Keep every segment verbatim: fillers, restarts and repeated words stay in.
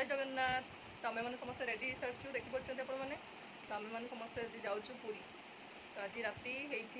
जय जगन्नाथ। तो आम मैंने समस्त रेडी हो सारी देखी पार्टी आपण मैंने। तो आम मैंने समस्त आज जाऊँ पुरी। तो आज राति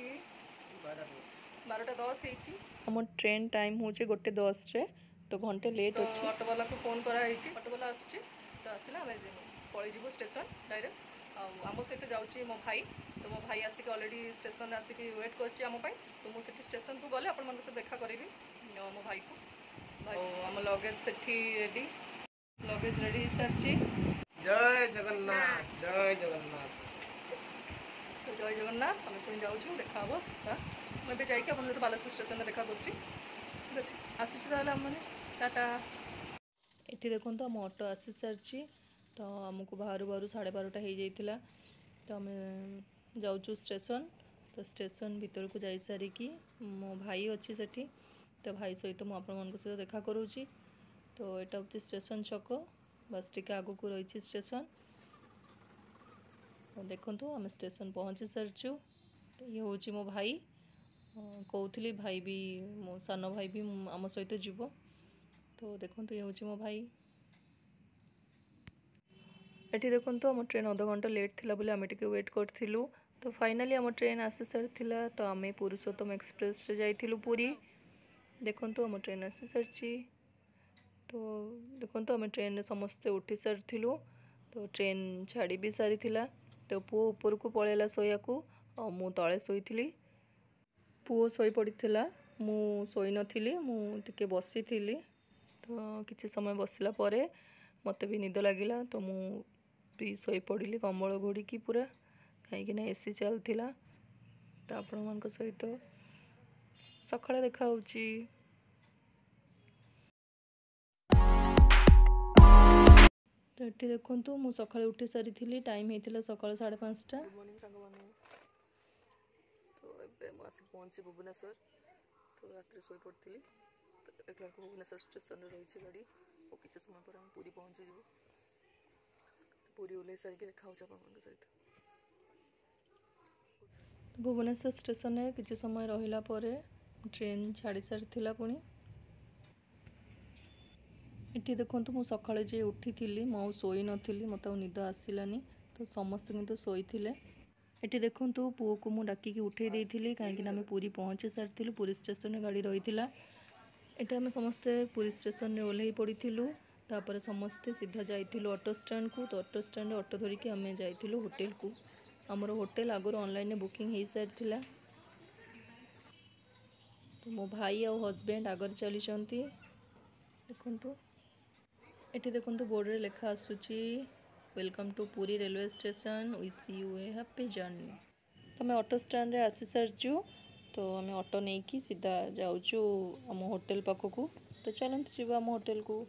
बारटा दस होम ट्रेन टाइम हूँ गोटे दस रे तो घंटे लेट तो अच्छे ऑटो वाला को फोन कराई ऑटो वाला आसूँ तो आसला आम पलैबू स्टेशन डायरेक्ट आम सहित जाऊँगी मो भाई। तो मो भाई आसिक अलरेडी स्टेशन आसिक वेट करमपाई तो मुझे स्टेशन को गले आपण सहित देखा करी मो भाई को। आम लगेज से रेडी लगेज रेडी सारी। जय जगन्नाथ जय जगन्नाथ तो जय जगन्नाथ आम पुणी जाऊँ देखा हम मुझे जाइए आप बालेश्वर स्टेशन में देखा करुँच ठीक अच्छे आसूँ आम टाटा। ये देखो तो आम ऑटो आसी सारी तो आमको बाहर बाहर साढ़े बारटा हो जाता तो आम जाऊँ स्टेशन। तो स्टेशन भीतर को जा सारिकी मो भाई अच्छी सेठी तो भाई सहित मुझे आपण मान सहित देखा करुँची। तो यहाँ हूँ स्टेशन छक बस टिके आग को रही स्टेशन। तो देखो आम स्टेशन पहुँची सारीचु। तो ये हूँ मो भाई कहूली भाई भी मो सान भाई भी आम सहित जीव। तो देखो ये हूँ मो भाई। ये देखो आम ट्रेन अध घंटा लेट थिला बोली आम टिके वेट करूँ। तो फाइनाली आम ट्रेन आसी सारी तो आम पुरुषोत्तम एक्सप्रेस रे जाइलु पुरी। देखो आम ट्रेन आसी सारी। तो देखो आम ट्रेन रे समस्ते उठी सारी। तो ट्रेन छाड़ी भी सारी थिला। तो पुओ ऊपर को पलैला शोया को और मु तले शोई। पुओ शोई पड़ा मु शोई नथिली मु टिके बसी थी। तो किसी समय बसला परे मते भी निद लगिला तो मु भी शोई पड़ी कम्बल घोड़ी की पूरा कहीं एसी चलता। तो आपण मान सहित सकाଳେ देखा होची। तो ये देखो मु सकाଳେ उठी सारी थी टाइम होता सकाळ साढ़े पाँचटा। गुड मॉर्निंग सांग मैंने। तो ये मुझे पहुँची भुवनेश्वर तो रात शोई पड़ी। तो एक भुवनेश्वर स्टेशन रही गाड़ी और किसी समय पर हम पूरी पहुँची जीव। तो पूरी ओल्लै सारिक देखा सहित भुवनेश्वर स्टेशन में किसी समय रहिला परे ट्रेन छाड़ी सारी पुणी। ये देखो मु सकाळे जे उठी थी मु शोई नी मत निद आसलानी तो समस्त किंतु शोई थे। ये देखो पुओ को मुझे डाकिकी उठे देती कहीं आम पूरी पहुँची सारी पुरी स्टेशन गाड़ी रही है। ये आम समस्ते पुरी स्टेशन में ओह्ल पड़ू। तापर समस्ते सीधा जाइलु ऑटो स्टैंड को। तो ऑटो स्टैंड ऑटो धरिकी आम जाइलु होटेल को। आमर होटेल आगुरी ऑनलाइन बुकिंग हो सारी। तो मो भाई और हजबैंड आगर चली देखु। ये देखो बोर्ड रे लेखा आसूची welcome to Puri railway station wish you a happy journey. तो मैं ऑटो स्टैंड रे आसी सारिचु। तो आम ऑटो नहीं कि सीधा जाऊँ आम होटेल पाखक। तो चलते जीवा आम होटेल को।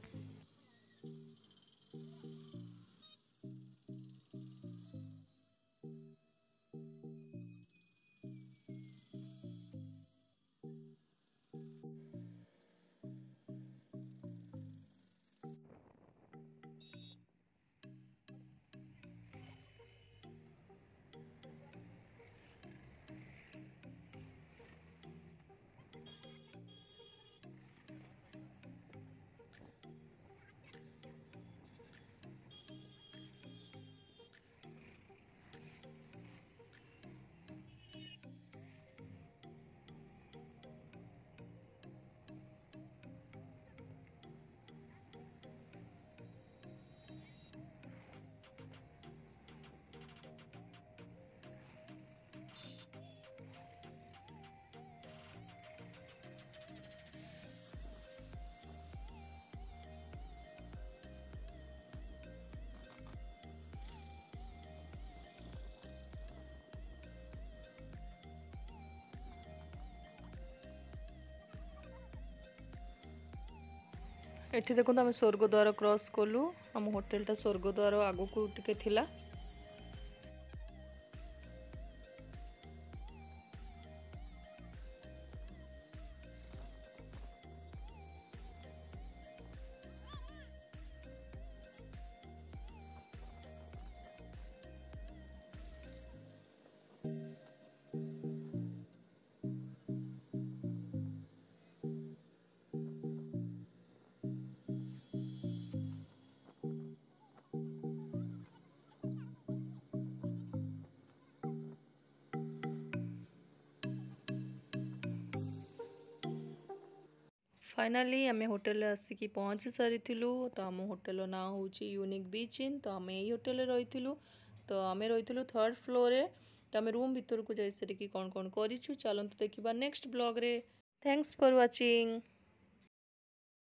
ये देखो आम स्वर्गद्वार क्रॉस कलु। आम होटेलटा स्वर्गद्वार आगु को टिके थिला। फाइनाली आम होटेल आसिकी पहुँची सारी तो आम होटेल ना हूँ यूनिक बीच इन। तो आम यही होटेल रही तो आम रही थर्ड फ्लोर रे। तो आम रूम भितर को जाई कौन कौन करूँ चलतु देखा नेक्स्ट ब्लॉग रे। Thanks for watching.